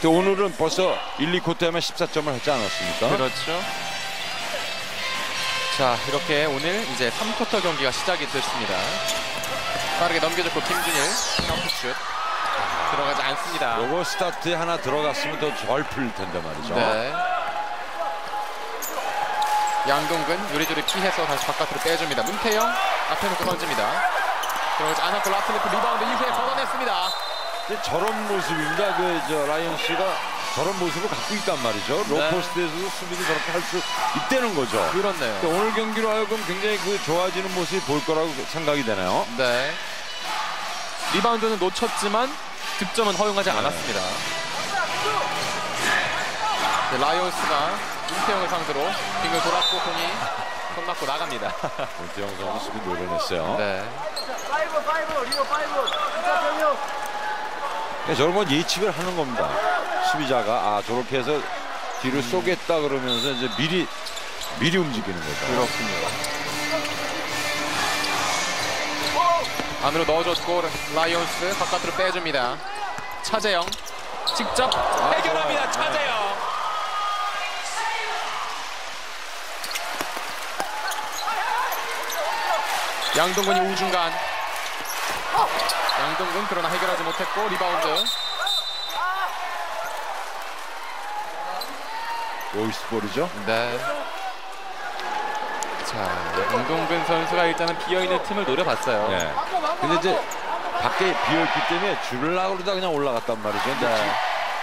오늘은 벌써 1, 2쿼터에만 14점을 하지 않았습니까? 그렇죠. 자, 이렇게 오늘 이제 3쿼터 경기가 시작이 됐습니다. 빠르게 넘겨줬고 김준일 점프슛 들어가지 않습니다. 요거 스타트에 하나 들어갔으면 더 잘 풀릴 텐데 말이죠. 네. 양동근 요리조리 피해서 다시 바깥으로 빼줍니다. 문태영 앞에 놓고 던집니다. 들어가지 않았고 라틀리프 리바운드 이후에 걷어냈습니다. 저런 모습입니다. 라이언스가 저런 모습을 갖고 있단 말이죠. 로포스트에서도 수비를 저렇게 할 수 있다는 거죠. 그렇네요. 오늘 경기로 하여금 굉장히 좋아지는 모습이 보일 거라고 생각이 되네요. 네. 리바운드는 놓쳤지만 득점은 허용하지 않았습니다. 네, 라이온스가 문태영을 상대로 빙을 돌았고 공이 손 맞고 나갑니다. 문태영 선수 수비 노려냈어요. 네. 저런 건 예측을 하는 겁니다. 수비자가 저렇게 해서 뒤로 쏘겠다 그러면서 이제 미리 움직이는 거죠. 그렇습니다. 안으로 넣어줬고 라이온스 바깥으로 빼줍니다. 차재영 직접 해결합니다. 차재영. 양동근이 우중간. 양동근 그러나 해결하지 못했고 리바운드. 로이스볼이죠? 네. 자, 양동근 선수가 일단은 비어있는 틈을 노려봤어요. 네. 근데 이제 밖에 비어있기 때문에 줄라고 그러다 그냥 올라갔단 말이죠. 네.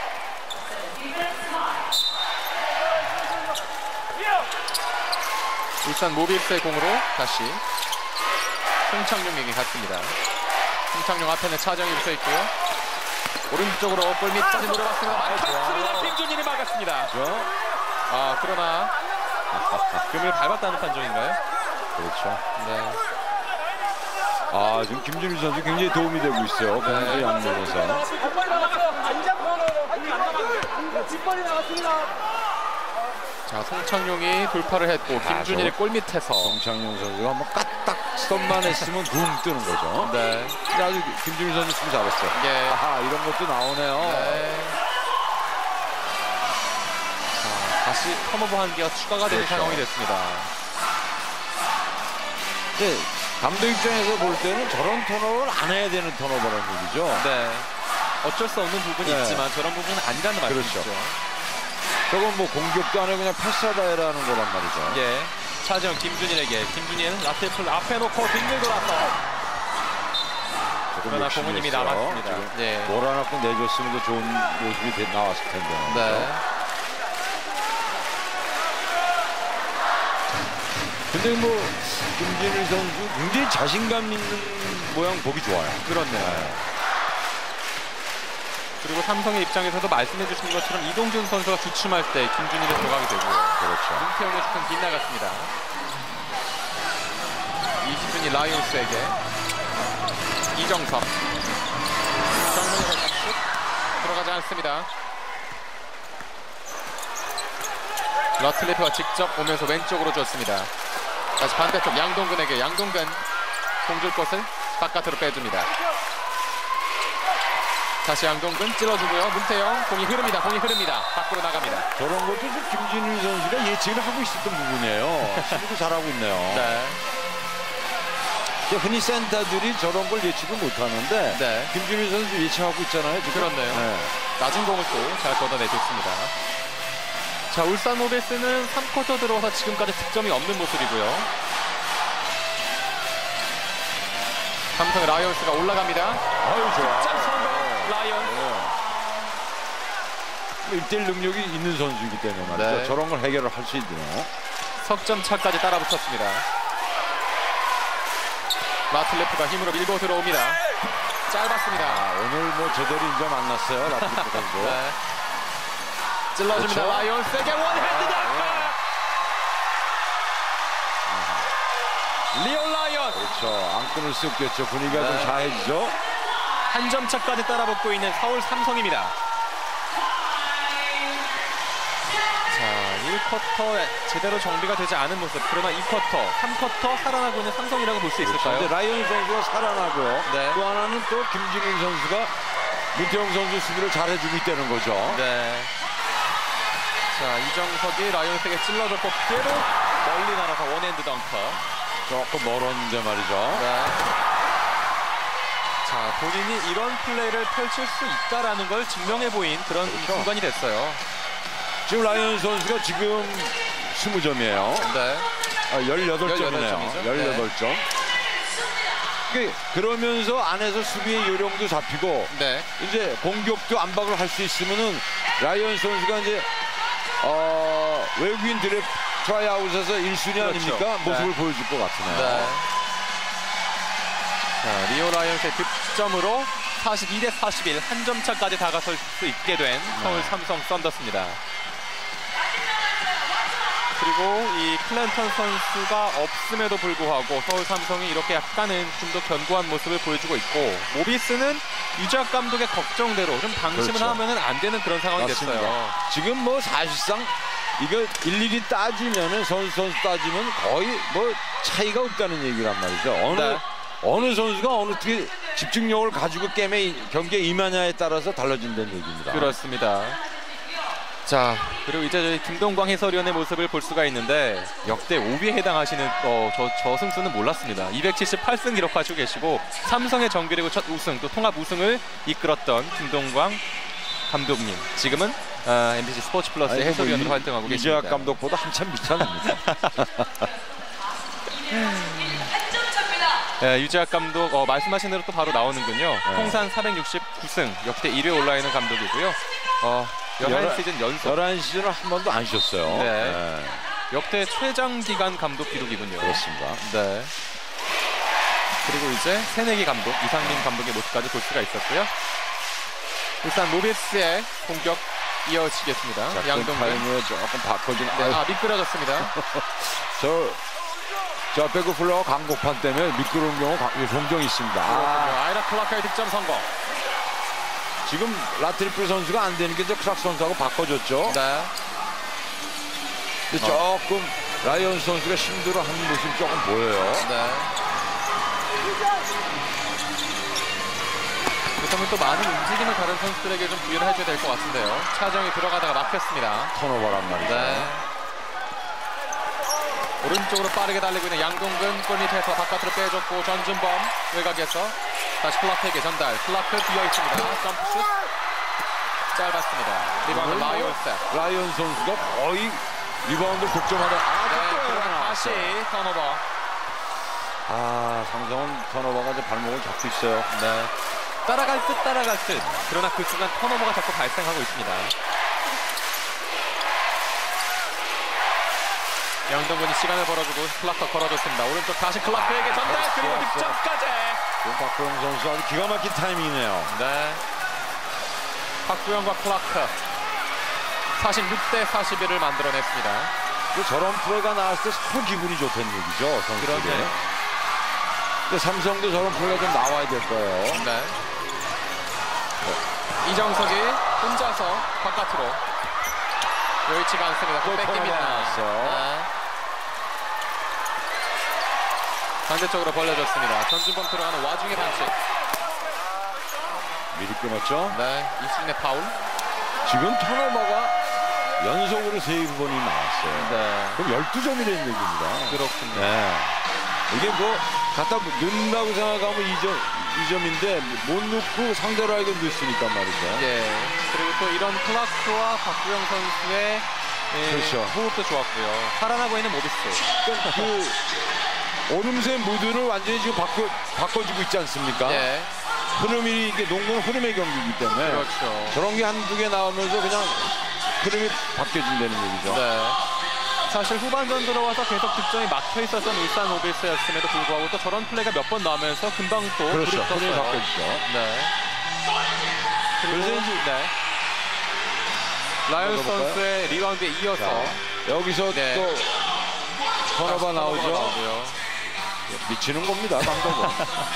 일단 모빌스의 공으로 다시 송창용에게 갔습니다. 송창용 앞에는 차정이 붙어있고요. 오른쪽으로 골밑까지 노려봤습니다. 막혔습니다. 김준일이 막았습니다. 그렇죠? 그러나 금을 밟았다는 판정인가요? 그렇죠. 네. 지금 김준일 선수 굉장히 도움이 되고 있어요. 공수 양면에서. 자, 송창용이 돌파를 했고 김준일이 골밑에서 송창용 선수가 한번 까딱 스톱만 했으면 붕 뜨는 거죠. 네. 근데 아주 김준일 선수 수비 잘했어요. 예. 이런 것도 나오네요. 네. 자, 다시 턴오버 한 개가 추가가 되는 그렇죠. 상황이 됐습니다. 네, 감독 입장에서 볼 때는 저런 턴오버를 안 해야 되는 턴오버라는 얘기죠. 네. 어쩔 수 없는 부분이 네. 있지만 저런 부분은 아니라는 말씀이죠. 그렇죠. 저건 뭐 공격도 안 해고 그냥 패스하다 해라는 거란 말이죠. 예. 차지영 김준일에게 김준일 라테플 앞에 놓고 빙글 돌아서 그러나 공은 이미 남았습니다. 예. 몰아넣고 내줬으면 더 좋은 모습이 나왔을 텐데. 네. 근데 뭐 김준일 선수 굉장히 자신감 있는 모양 보기 좋아요. 그렇네요. 네. 그리고 삼성의 입장에서도 말씀해 주신 것처럼 이동준 선수가 주춤할 때 김준일이 들어가게 되고요. 그렇죠. 문태영의 슛은 빗나갔습니다. 이시준이 라이온스에게 이정섭 정면의 슛 들어가지 않습니다. 러틀리프가 직접 오면서 왼쪽으로 줬습니다. 다시 반대쪽 양동근에게 양동근 공줄 곳을 바깥으로 빼줍니다. 다시 양동근 찔러주고요. 문태영 공이 흐릅니다. 밖으로 나갑니다. 저런 것도 좀 김준일 선수가 예측을 하고 있었던 부분이에요. 수비도 잘하고 있네요. 네. 흔히 센터들이 저런 걸 예측을 못하는데 네. 김준일 선수 예측하고 있잖아요. 지금. 그렇네요. 네. 낮은 공을 또 잘 걷어내줬습니다. 자, 울산 모빌스는 3쿼터 들어와서 지금까지 득점이 없는 모습이고요. 삼성의 라이온스가 올라갑니다. 아유, 좋아. 득점 성공 라이온스. 1대1 능력이 있는 선수이기 때문에 말이죠. 네. 저런 걸 해결을 할 수 있네요. 석점 차까지 따라붙었습니다. 라틀레프가 힘으로 밀고 들어옵니다. 짧았습니다. 오늘 뭐 제대로 인정 안 났어요. 라플리프 선수. 네. 찔러줍니다. 그렇죠? 라이온스에게 원핸드 리온 라이언. 그렇죠. 안끈을 수 없겠죠. 분위기가 좀 자해지죠. 한 점 차까지 따라붙고 있는 서울 삼성입니다. 자, 1쿼터 제대로 정비가 되지 않은 모습. 그러나 2쿼터, 3쿼터 살아나고 있는 삼성이라고 볼 수 있을까요? 그런데 라이언 선수가 살아나고요. 네. 또 하나는 또 김준일 선수가 문태영 선수 수비를 잘해주고 있다는 거죠. 네. 자, 이정석이 라이온스에게 찔러줬고 그대로 멀리 날아서 원핸드 덩커. 조금 멀었는데 말이죠. 네. 자, 본인이 이런 플레이를 펼칠 수 있다라는 걸 증명해 보인 그런 그렇죠. 순간이 됐어요. 지금 라이언 선수가 지금 20점이에요. 네. 18점이네요. 18점이죠. 18점. 그러면서 안에서 수비의 요령도 잡히고 네. 이제 공격도 안박을 할 수 있으면은 라이언 선수가 이제 외국인 드래프트 트라이아웃에서 1순위 그렇죠. 아닙니까? 모습을 네. 보여줄 것 같으네요. 네. 자, 리오 라이온스의 득점으로 42대 41 한 점 차까지 다가설 수 있게 된 서울 삼성 썬더스입니다. 그리고 이 클랜턴 선수가 없음에도 불구하고 서울 삼성이 이렇게 약간은 좀 더 견고한 모습을 보여주고 있고 모비스는 유작 감독의 걱정대로 좀 방심을 그렇죠. 하면은 안 되는 그런 상황이 맞습니다. 됐어요. 지금 뭐 사실상 이거 일일이 따지면은 선수 따지면 거의 뭐 차이가 없다는 얘기란 말이죠. 어느 선수가 어떻게 집중력을 가지고 경기에 임하냐에 따라서 달라진다는 얘기입니다. 그렇습니다. 자, 그리고 이제 저희 김동광 해설위원의 모습을 볼 수가 있는데 역대 5위에 해당하시는 저 승수는 몰랐습니다. 278승 기록하시고 계시고 삼성의 정규리그 첫 우승 또 통합 우승을 이끌었던 김동광 감독님. 지금은 MBC 스포츠 플러스의 해설위원으로 활동하고 계십니다. 이재학 감독보다 한참 밑차입니다. 네, 유재학 감독 말씀하신 대로 또 바로 나오는군요. 네. 통산 469승 역대 1위에 올라 있는 감독이고요. 11시즌 연속 11시즌을 한 번도 안 쉬었어요. 네. 역대 최장 기간 감독 기록이군요. 그렇습니다. 네. 그리고 이제 새내기 감독 이상민 감독의 모습까지 볼 수가 있었고요. 일단 모비스의 공격 이어지겠습니다. 양동근. 타임을 조금 바꿔준. 네, 미끄러졌습니다. 저 백업 플로어 강복판 때문에 미끄러운 경우 종종 있습니다. 아이라 클라크의 득점 성공. 지금 라트리플 선수가 안 되는 게 이제 크락 선수하고 바꿔줬죠. 네. 근데 조금 라이언 선수가 힘들어하는 모습이 조금 보여요. 네. 그렇다면 또 많은 움직임을 다른 선수들에게 좀 부여를 해줘야 될 것 같은데요. 차정이 들어가다가 막혔습니다. 턴오버란 말이죠. 네. 오른쪽으로 빠르게 달리고 있는 양동근 골밑에서 바깥으로 빼줬고 전준범 외곽에서 다시 클라크에게 전달. 클라크 비어있습니다. 점프슛 짧았습니다. 리바운드 라이온스. 라이언 선수가 거의 리바운드 득점하다. 다시 턴오버. 삼성은 턴오버가 이제 발목을 잡고 있어요. 네. 따라갈 듯 그러나 그 순간 턴오버가 자꾸 발생하고 있습니다. 양동근이 시간을 벌어주고 클라크 걸어줬습니다. 오른쪽 다시 클라크에게 전달 그리고 득점까지. 박구영 선수 아주 기가 막힌 타이밍이네요. 네. 박구영과 클라크 46대 41을 만들어냈습니다. 저런 플레이가 나왔을 때 참 기분이 좋다는 얘기죠. 선수들이. 그러네요. 근데 삼성도 저런 플레이가 좀 나와야 될 거예요. 네. 이정석이 혼자서 바깥으로 여의치가 않습니다. 또 뺏깁니다. 네. 반대쪽으로 벌려졌습니다. 전준범 들어가는 와중에 반칙. 미리 끊었죠. 네, 이승내 파울. 지금 턴오버가 연속으로 3번이 나왔어요. 네. 그럼 12점이라는 얘기입니다. 그렇군요. 네. 이게 뭐 갖다 넣는다고 생각하면 2점인데 못 넣고 상대로 알고 넣었으니까 말이죠. 예. 그리고 또 이런 클라크와 박구영 선수의 그렇죠. 호흡도 좋았고요. 살아나고 있는 모비스. 그 오름세 무드를 완전히 지금 바꿔주고 있지 않습니까? 예. 흐름이 이게 농구는 흐름의 경기이기 때문에 그렇죠. 저런 게 한두 개 나오면서 그냥 흐름이 바뀌어진다는 얘기죠. 네. 사실 후반전 들어와서 계속 득점이 막혀 있었던 울산 모비스였음에도 불구하고 또 저런 플레이가 몇 번 나오면서 금방 또 그렇죠. 불이 흐름이 떴어요. 바뀌어지죠. 네. 그리고 그래서 이제 네. 라이언스 선수의 리바운드에 이어서 자, 여기서 네. 또 턴오버 나오죠. 나오고요. 미치는 겁니다, 방법은.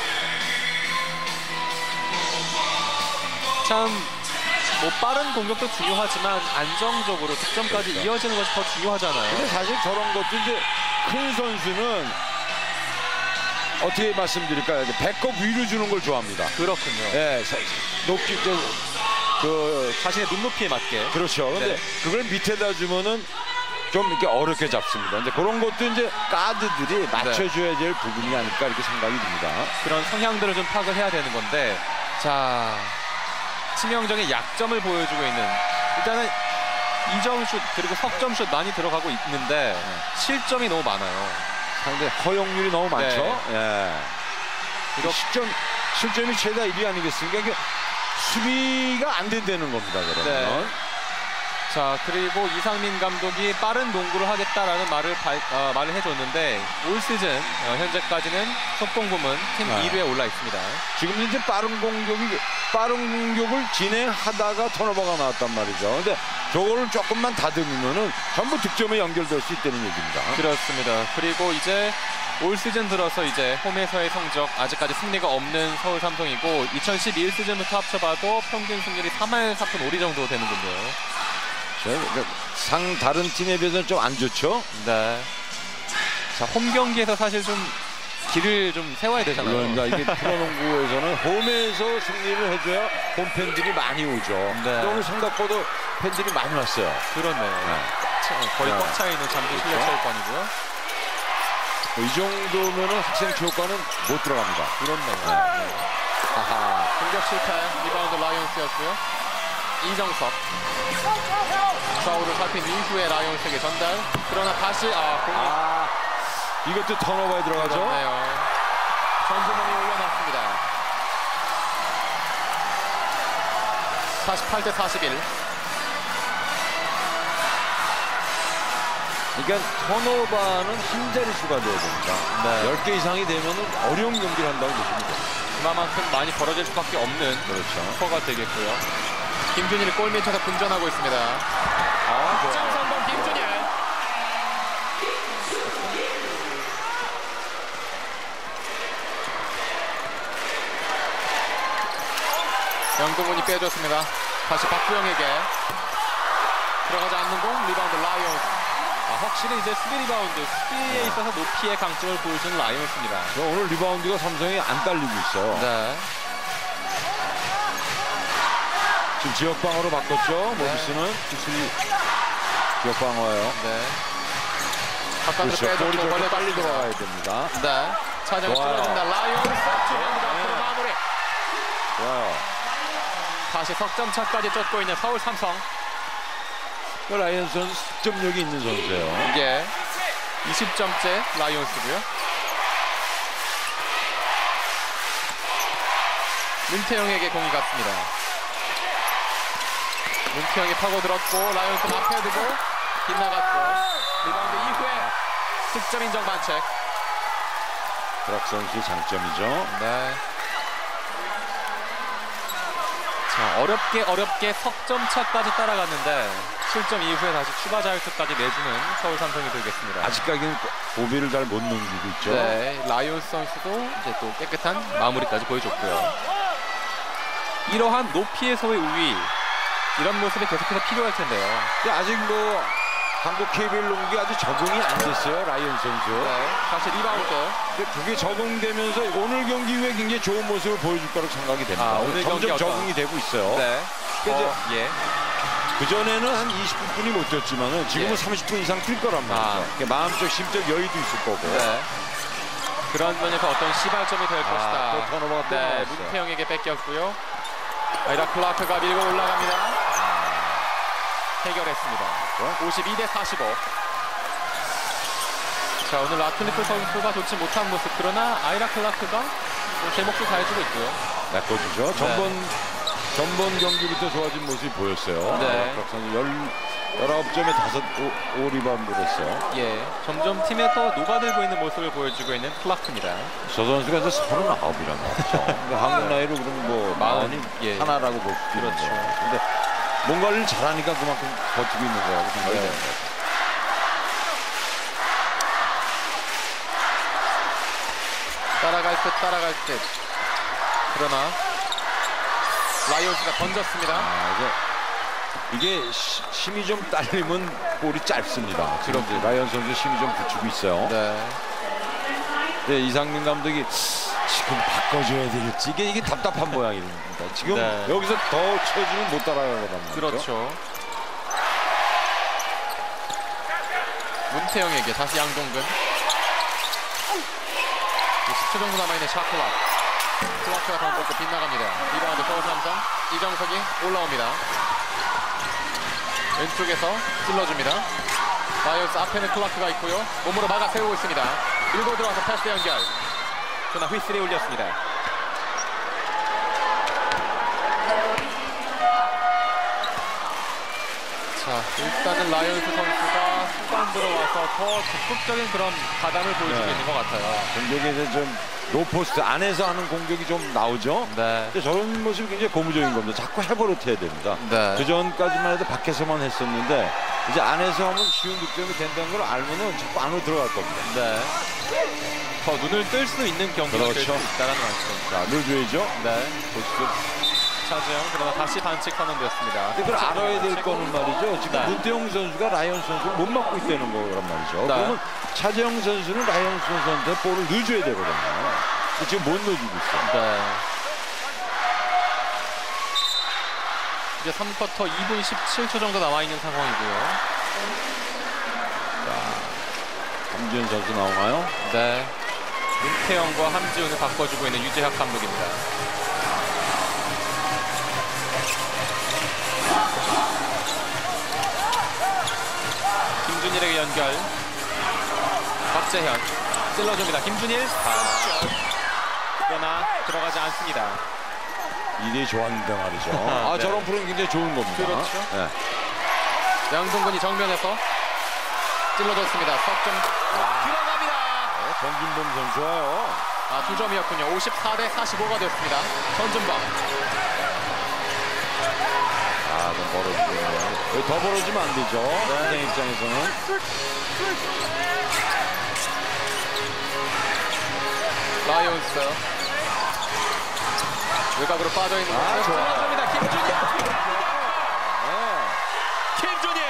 참 뭐 빠른 공격도 중요하지만 안정적으로 득점까지 그렇죠. 이어지는 것이 더 중요하잖아요. 근데 사실 저런 것도 이제 큰 선수는 어떻게 말씀드릴까요? 배꼽 위로 주는 걸 좋아합니다. 그렇군요. 예, 높이 자신의 눈높이에 맞게. 그렇죠. 근데 네. 그걸 밑에다 주면은 좀 이렇게 어렵게 잡습니다. 이제 그런 것도 이제 가드들이 맞춰줘야 될 부분이 아닐까 이렇게 생각이 듭니다. 그런 성향들을 좀 파악을 해야 되는 건데, 자, 치명적인 약점을 보여주고 있는, 일단은 2점 슛 그리고 석점 슛 많이 들어가고 있는데 실점이 너무 많아요. 상대 허용률이 너무 많죠. 예. 이거 실점이 최다 1위 아니겠습니까? 이게 수비가 안 된다는 겁니다. 그러면. 네. 자, 그리고 이상민 감독이 빠른 농구를 하겠다라는 말을 해줬는데 올 시즌 현재까지는 속공 부문 팀 2위에 올라 있습니다. 지금 이제 빠른 공격을 진행하다가 턴오버가 나왔단 말이죠. 근데 저거를 조금만 다듬으면은 전부 득점에 연결될 수 있다는 얘기입니다. 그렇습니다. 그리고 이제 올 시즌 들어서 이제 홈에서의 성적 아직까지 승리가 없는 서울 삼성이고 2012 시즌부터 합쳐봐도 평균 승률이 3할 4푼 5리 정도 되는군요. 다른 팀에 비해서는 좀 안 좋죠. 네. 자, 홈 경기에서 사실 좀 길을 좀 세워야 되잖아요. 그러니까 이게 프로농구에서는 홈에서 승리를 해줘야 홈 팬들이 많이 오죠. 네. 오늘 생각보다 팬들이 많이 왔어요. 그렇네요. 네. 거의 꽉 차 있는 잠실 실내 체육관이고요. 이 정도면은 학생체육관은 못 들어갑니다. 그렇네요. 네. 하하. 공격 실패, 리바운드 라이온스였고요. 이정석 좌우를 살핀 이후에 라이온스에게 전달. 그러나 다시 공이 이것도 턴오버에 들어가죠. 그렇네요. 전주범이 올려놨습니다. 48대 41. 그러니까 턴오버는 한 자릿수가 돼야 됩니다. 네. 10개 이상이 되면은 어려운 경기를 한다고 보시면 돼요. 그만큼 많이 벌어질 수밖에 없는 그렇죠. 스코어가 되겠고요. 김준일이 골밑에서 분전하고 있습니다. 득점 성공 김준일. 영동훈이 빼줬습니다. 다시 박구영에게 들어가지 않는 공. 리바운드 라이온스. 확실히 이제 수비 리바운드, 수비에 있어서 높이의 강점을 보여주는 라이온스입니다. 오늘 리바운드가 삼성이 안 딸리고 있어요. 네. 지금 지역방어로 바꿨죠. 모비스는 기술이 지역방어예요. 네. 바깥으로 그렇죠. 빼줬고 볼이 멀리 빨리 들어가야 됩니다. 네. 차정이 뚫어준다. 라이온스 투명입니다. 마무리. 좋아요. 다시 석점 차까지 쫓고 있는 서울 삼성. 라이언 선수 득점력이 있는 선수예요. 이게 20점째 라이온스고요. 문태영에게 공이 갔습니다. 문태영이 파고들었고 라이온스 앞에 두고 빗나갔고 리바운드 이후에 득점 인정 반칙. 드락 선수의 장점이죠. 네. 자, 어렵게 석점 차까지 따라갔는데 실점 이후에 다시 추가 자유투까지 내주는 서울 삼성이 되겠습니다. 아직까지는 고비를 잘 못 넘기고 있죠. 네, 라이온스 선수도 이제 또 깨끗한 마무리까지 보여줬고요. 이러한 높이에서의 우위, 이런 모습이 계속해서 필요할 텐데요. 아직 뭐 한국 KBL 농구가 아주 적응이 안 됐어요. 라이언 선수. 네, 다시 리바운드. 근데 그게 적응되면서 오늘 경기 후에 굉장히 좋은 모습을 보여줄 거라고 생각이 됩니다. 오늘 경기 점점 적응이 되고 있어요. 네. 예. 그전에는 한 20분이 못 뛰었지만은 지금은 30분 이상 뛸 거란 말이죠. 그러니까 마음적 심적 여유도 있을 거고. 네. 그런 면에서 어떤 시발점이 될 것이다. 또 턴오버가 또 네, 나왔어요. 문태영에게 뺏겼고요. 아이라 클라크가 밀고 올라갑니다. 해결했습니다. 52대 45. 자, 오늘 라틀리프 선수가 좋지 못한 모습. 그러나 아이라 클라크가 제 몫을 다해주고 있고요. 메꿔주죠. 전번 경기부터 좋아진 모습이 보였어요. 네. 선수 19점에 5리바운드를 했어요. 예, 점점 팀에 더 녹아들고 있는 모습을 보여주고 있는 클라크입니다. 저 선수가 이제 39이란 말이죠. 그러니까 한국 나이로 그러면 뭐 40이 하나라고 볼 수 있죠. 그렇죠. 근데 뭔가를 잘하니까 그만큼 버티고 있는 거라고 생각이 됩니다. 따라갈 듯. 그러나 라이온스가 던졌습니다. 이게 힘이 좀 딸리면 볼이 짧습니다. 지금 라이언 선수 힘이 좀 붙이고 있어요. 네. 네, 이상민 감독이 지금 바꿔줘야 될지 이게 답답한 모양입니다. 지금 네. 여기서 더 쳐주면 못 따라가거든요. 그렇죠. 문태영에게 다시 양동근. 10초 정도 남아있는 샤클락. 클락크가 던졌고 빗나갑니다. 리바운드 서울 삼성. 이정석이 올라옵니다. 왼쪽에서 찔러줍니다. 라이온스 앞에는 클라크가 있고요. 몸으로 막아 세우고 있습니다. 밀고 들어와서 패스 연결. 그러나 휘슬이 울렸습니다. 자, 일단은 라이온스 선수가 후반 들어와서 더 적극적인 그런 가담을 보여주고 있는 것 같아요. 공격에서 좀 로포스트 안에서 하는 공격이 좀 나오죠. 네. 근데 저런 모습이 굉장히 고무적인 겁니다. 자꾸 해버릇 해야 됩니다. 네. 그 전까지만 해도 밖에서만 했었는데 이제 안에서 하면 쉬운 득점이 된다는 걸 알면은 자꾸 안으로 들어갈 겁니다. 네. 더 눈을 뜰 수 있는 경기가 될 수 그렇죠. 있다는 말씀. 자, 넣어줘야죠. 네. 보시죠. 차지영 그러나 다시 반칙 선언되었습니다. 근데 그걸 알아야 될 거는 말이죠. 지금 네. 문태영 선수가 라이언스 선수를 못 막고 있다는 거란 말이죠. 네. 그러면 차재영 선수는 라이언스 선수한테 볼을 넣어줘야 되거든요. 근데 지금 못 넣어주고 있어요. 네. 이제 3쿼터 2분 17초 정도 남아있는 상황이고요. 함지훈 선수 나오나요? 네. 문태영과 함지훈을 바꿔주고 있는 유재학 감독입니다. 김준일에게 연결. 박재현 찔러줍니다. 김준일. 그러나 들어가지 않습니다. 이게 좋았는데 말이죠. 네. 저런 프로는 굉장히 좋은 겁니다. 그렇죠. 네. 양동근이 정면에서 찔러줬습니다. 석점 들어갑니다. 전진범 선수 좋아요. 2점이었군요. 54대 45가 됐습니다. 전진범. 좀 벌어지네요. 더 벌어지면 안 되죠. 상대 입장에서는. 라이온스 외곽으로 빠져있는 좋아요. 찔러줍니다. 김준일. 네. 김준일.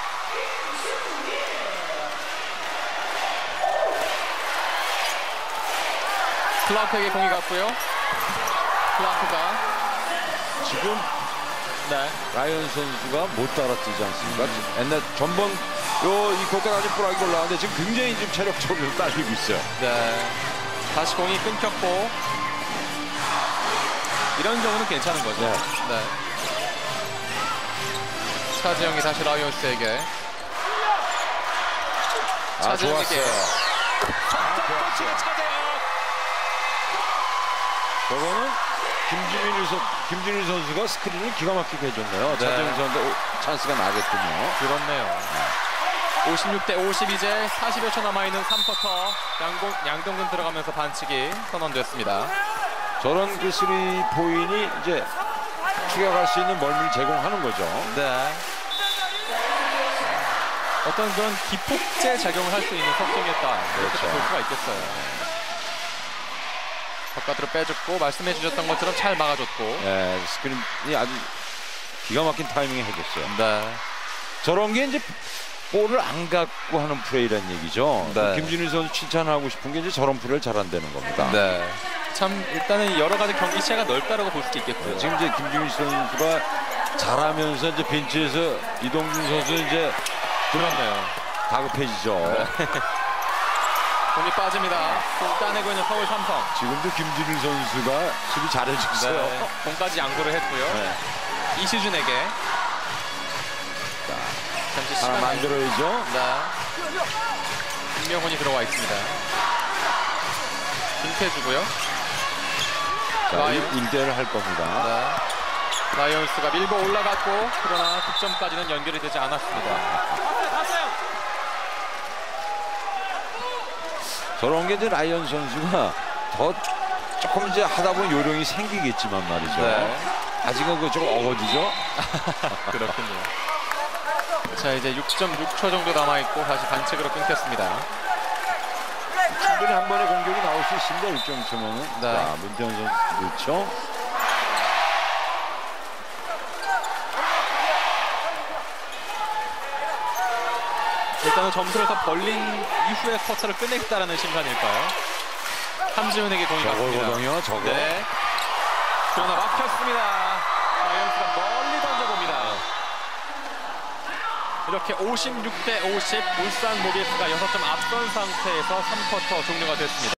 클라크에게 공이 갔고요. 클라크가 지금 네. 라이언 선수가 못 따라뛰지 않습니까? 옛날 전번 이 고가까지 뿌라기 올라왔는데 지금 굉장히 지금 체력적으로 딸리고 있어요. 네. 다시 공이 끊겼고 이런 경우는 괜찮은 거죠. 네. 네. 차지영이 다시 라이온스에게. 차지영에게. 좋았어요. 차지영. 저거는 김준일 선수가 스크린을 기가 막히게 해줬네요. 네. 차재영 선수한테 찬스가 나겠군요. 그렇네요. 56대 50 이제 40여 초 남아있는 3쿼터. 양동근 들어가면서 반칙이 선언됐습니다. 저런 그 3포인이 이제 추격할 수 있는 멀미를 제공하는 거죠. 네. 어떤 그런 기폭제 작용을 할 수 있는 석점이었다. 이렇게 그렇죠. 볼 수가 있겠어요. 바깥으로 빼줬고 말씀해 주셨던 것처럼 잘 막아줬고. 네, 스크린이 아주 기가 막힌 타이밍에 해줬어요. 네. 저런 게 이제 볼을 안 갖고 하는 플레이란 얘기죠. 네. 김준일 선수 칭찬하고 싶은 게 이제 저런 플레이를 잘한다는 겁니다. 네. 참 일단은 여러 가지 경기 시야가 넓다라고 볼 수도 있겠고요. 지금 이제 김준일 선수가 잘하면서 이제 벤치에서 이동준 선수 이제 그렇네요. 다급해지죠. 네. 공이 빠집니다. 공 따내고 있는 서울 삼성. 지금도 김준일 선수가 수비 잘해줬어요. 네. 공까지 양보를 했고요. 네. 이시준에게. 잠시 하나 시간 만들어야죠. 네. 김명훈이 들어와 있습니다. 김태주고요. 자, 라이온. 1대를 할 겁니다. 네. 라이온스가 밀고 올라갔고 그러나 득점까지는 연결이 되지 않았습니다. 저런 게 이제 라이언 선수가 더 조금 이제 하다 보면 요령이 생기겠지만 말이죠. 네. 아직은 그 조금 어거지죠. 그렇군요. 자 이제 6.6초 정도 남아있고 다시 반칙으로 끊겼습니다. 충분히 한 번의 공격이 나올 수 있습니다. 1.2초면은. 네. 자, 문태현 선수 그렇죠. 일단은 점수를 더 벌린 이후에 쿼터를 끝내겠다라는 심판일까요? 함지훈에게 공이 갔습니다. 저거거든요, 저거. 네. 그러나 막혔습니다. 자이언츠가 멀리 던져봅니다. 이렇게 56대 50 울산 모비스가 6점 앞선 상태에서 3쿼터 종료가 됐습니다.